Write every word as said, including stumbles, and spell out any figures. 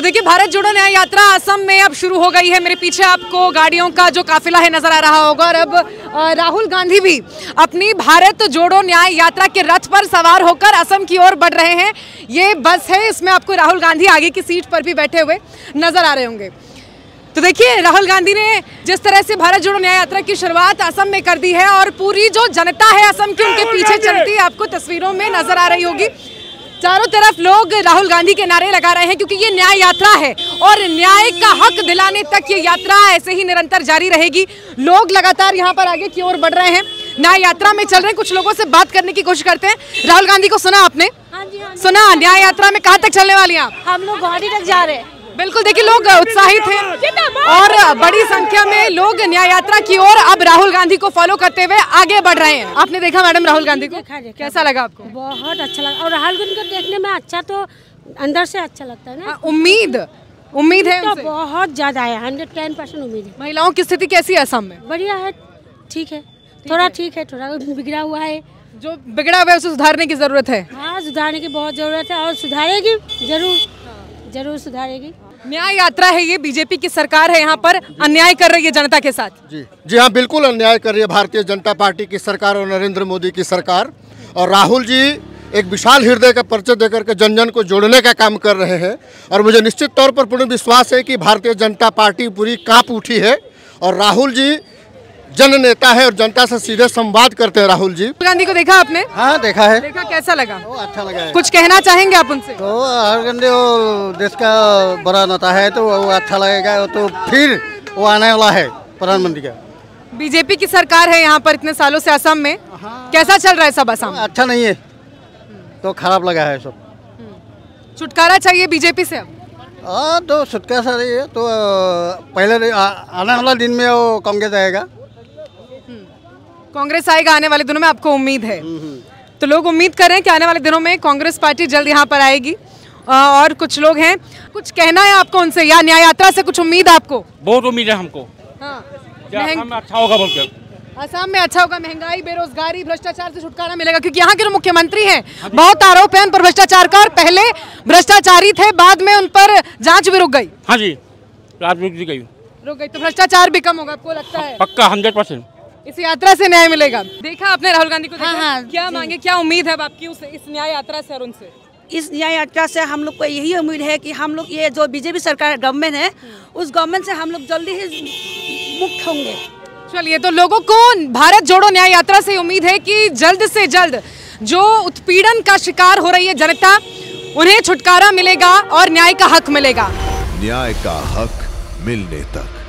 देखिए, भारत जोड़ो न्याय यात्रा असम में अब शुरू हो गई है। मेरे पीछे आपको गाड़ियों का जो काफिला है नजर आ रहा होगा और अब राहुल गांधी भी अपनी भारत जोड़ो न्याय यात्रा के रथ पर सवार होकर असम की ओर बढ़ रहे हैं। ये बस है, इसमें आपको राहुल गांधी आगे की सीट पर भी बैठे हुए नजर आ रहे होंगे। तो देखिए, राहुल गांधी ने जिस तरह से भारत जोड़ो न्याय यात्रा की शुरुआत असम में कर दी है और पूरी जो जनता है असम की उनके पीछे चलती आपको तस्वीरों में नजर आ रही होगी। चारों तरफ लोग राहुल गांधी के नारे लगा रहे हैं क्योंकि ये न्याय यात्रा है और न्याय का हक दिलाने तक ये यात्रा ऐसे ही निरंतर जारी रहेगी। लोग लगातार यहाँ पर आगे की ओर बढ़ रहे हैं, न्याय यात्रा में चल रहे हैं। कुछ लोगों से बात करने की कोशिश करते हैं। राहुल गांधी को सुना आपने? हाँ जी, हाँ जी। सुना। न्याय यात्रा में कहाँ तक चलने वाली हैं आप? हम लोग गुवाहाटी तक जा रहे हैं। बिल्कुल, देखिए लोग उत्साहित हैं और बड़ी संख्या में लोग न्याय यात्रा की ओर अब राहुल गांधी को फॉलो करते हुए आगे बढ़ रहे हैं। आपने देखा मैडम राहुल गांधी को? देखा, देखा। कैसा लगा आपको? बहुत अच्छा लगा और राहुल गांधी को देखने में अच्छा तो अंदर से अच्छा लगता है ना। उम्मीद उम्मीद है तो उनसे? बहुत ज्यादा है, हंड्रेड टेन परसेंट उम्मीद है। महिलाओं की स्थिति कैसी है असम में? बढ़िया है, ठीक है, थोड़ा ठीक है, थोड़ा बिगड़ा हुआ है। जो बिगड़ा हुआ है उसे सुधारने की जरूरत है। हाँ, सुधारने की बहुत जरूरत है और सुधारेगी जरूर, जरूर सुधारेगी। न्याय यात्रा है ये, बीजेपी की सरकार है यहाँ पर, अन्याय कर रही है जनता के साथ। जी जी हाँ, बिल्कुल अन्याय कर रही है भारतीय जनता पार्टी की सरकार और नरेंद्र मोदी की सरकार। और राहुल जी एक विशाल हृदय का परिचय देकर के जन जन को जोड़ने का काम कर रहे हैं और मुझे निश्चित तौर पर पूर्ण विश्वास है कि भारतीय जनता पार्टी पूरी कांप उठी है और राहुल जी जन नेता है और जनता से सीधे संवाद करते हैं। राहुल जी राहुल गांधी को देखा आपने? हाँ, देखा है। देखा, कैसा लगा? वो अच्छा लगा है। कुछ कहना चाहेंगे आप उनसे? तो राहुल गांधी वो देश का बड़ा नेता है तो वो अच्छा लगेगा, तो फिर वो आने वाला है प्रधानमंत्री का। बीजेपी की सरकार है यहाँ पर इतने सालों से असम में, कैसा चल रहा है सब असम? अच्छा नहीं है तो खराब लगा है सब। छुटकारा चाहिए बीजेपी से अब? हाँ, तो छुटकारा सा रही है तो पहले आने वाला दिन में वो कांग्रेस आएगा। कांग्रेस आएगा आने वाले दिनों में, आपको उम्मीद है? तो लोग उम्मीद कर रहे हैं कि आने वाले दिनों में कांग्रेस पार्टी जल्द यहाँ पर आएगी। और कुछ लोग हैं, कुछ कहना है आपको उनसे या न्याय यात्रा से कुछ उम्मीद आपको? बहुत उम्मीद है हमको। हाँ, असम में अच्छा होगा बोलकर। असम में अच्छा होगा, महंगाई, बेरोजगारी, भ्रष्टाचार से छुटकारा मिलेगा क्योंकि यहाँ के जो मुख्यमंत्री हैं बहुत आरोप है उन पर भ्रष्टाचार का और पहले भ्रष्टाचारी थे, बाद में उन पर जांच भी रुक गई। हाँ जी, रात रुक गई रुक गई तो भ्रष्टाचार भी कम होगा, आपको लगता है? पक्का हंड्रेड परसेंट इस यात्रा से न्याय मिलेगा। देखा आपने राहुल गांधी को? देखा? हाँ, हाँ, क्या मांगे, क्या उम्मीद है अब आपकी उस इस न्याय यात्रा से और उनसे? इस न्याय यात्रा से हम लोग को यही उम्मीद है कि हम लोग ये जो बीजेपी सरकार गवर्नमेंट है उस गवर्नमेंट से हम लोग जल्दी ही मुक्त होंगे। चलिए, तो लोगों को भारत जोड़ो न्याय यात्रा से उम्मीद है कि जल्द से जल्द जो उत्पीड़न का शिकार हो रही है जनता, उन्हें छुटकारा मिलेगा और न्याय का हक मिलेगा। न्याय का हक मिलने तक